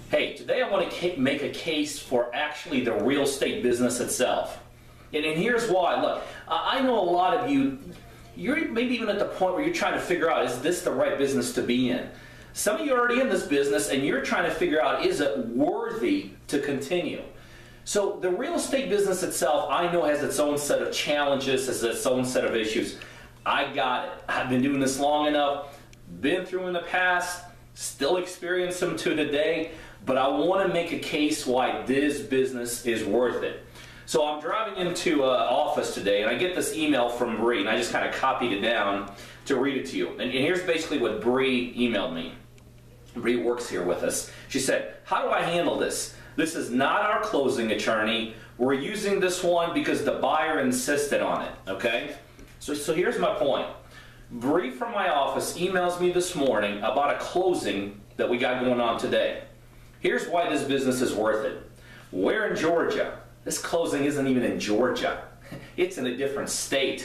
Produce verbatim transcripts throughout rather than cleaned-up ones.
Hey, today I want to make a case for actually the real estate business itself. And, and here's why. Look, I know a lot of you, you're maybe even at the point where you're trying to figure out, is this the right business to be in? Some of you are already in this business and you're trying to figure out, is it worthy to continue? So the real estate business itself, I know, has its own set of challenges, has its own set of issues. I got it. I've been doing this long enough, been through in the past, still experience them to today, but I want to make a case why this business is worth it. So I'm driving into uh, office today and I get this email from Bree, and I just kind of copied it down to read it to you. And, and here's basically what Bree emailed me. Bree works here with us. She said, how do I handle this? This is not our closing attorney. We're using this one because the buyer insisted on it, okay? So, so here's my point. Bree from my office emails me this morning about a closing that we got going on today. Here's why this business is worth it. We're in Georgia. This closing isn't even in Georgia. It's in a different state.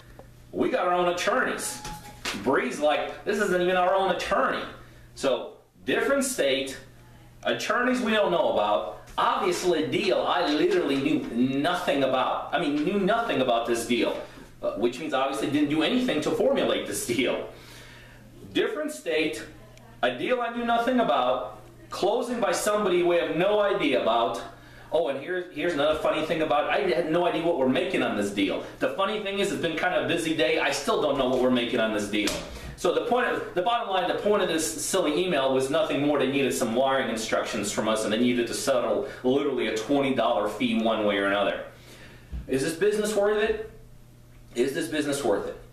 We got our own attorneys. Bree's like, this isn't even our own attorney. So, different state, attorneys we don't know about, obviously a deal I literally knew nothing about. I mean, knew nothing about this deal, uh, which means obviously didn't do anything to formulate this deal. Different state, a deal I knew nothing about, closing by somebody we have no idea about. Oh, and here's, here's another funny thing about it. I had no idea what we're making on this deal. The funny thing is, it's been kind of a busy day. I still don't know what we're making on this deal. So the point of, the bottom line, the point of this silly email was nothing more. They needed some wiring instructions from us, and they needed to settle literally a twenty dollar fee one way or another. Is this business worth it? Is this business worth it?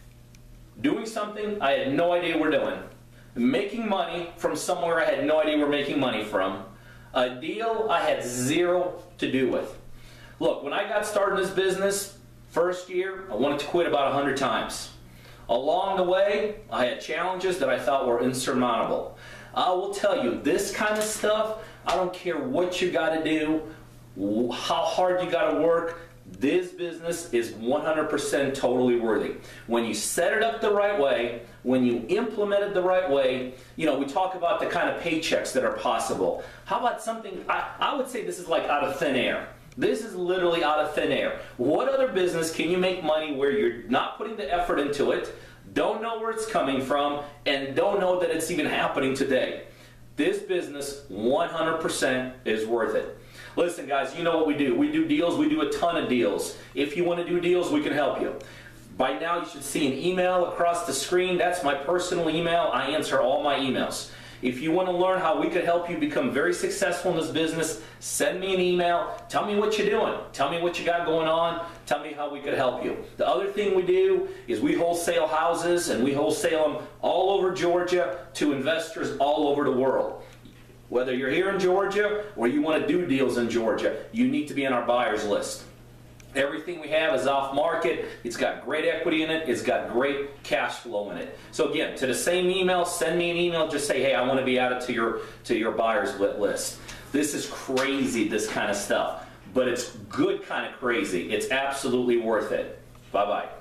Doing something I had no idea we're doing. Making money from somewhere I had no idea we're making money from. A deal I had zero to do with. Look, when I got started in this business, first year, I wanted to quit about a hundred times. Along the way, I had challenges that I thought were insurmountable. I will tell you, this kind of stuff, I don't care what you got to do, how hard you got to work, this business is one hundred percent totally worthy. When you set it up the right way, when you implement it the right way, you know, we talk about the kind of paychecks that are possible. How about something, I, I would say this is like out of thin air. This is literally out of thin air. What other business can you make money where you're not putting the effort into it, don't know where it's coming from, and don't know that it's even happening today? This business, one hundred percent, is worth it. Listen, guys, you know what we do. We do deals. We do a ton of deals. If you want to do deals, we can help you. By now, you should see an email across the screen. That's my personal email. I answer all my emails. If you want to learn how we could help you become very successful in this business, send me an email. Tell me what you're doing. Tell me what you got going on. Tell me how we could help you. The other thing we do is we wholesale houses, and we wholesale them all over Georgia to investors all over the world. Whether you're here in Georgia or you want to do deals in Georgia, you need to be on our buyers list. Everything we have is off market. It's got great equity in it. It's got great cash flow in it. So again, to the same email, send me an email. Just say, hey, I want to be added to your, to your buyers list. This is crazy, this kind of stuff. But it's good kind of crazy. It's absolutely worth it. Bye-bye.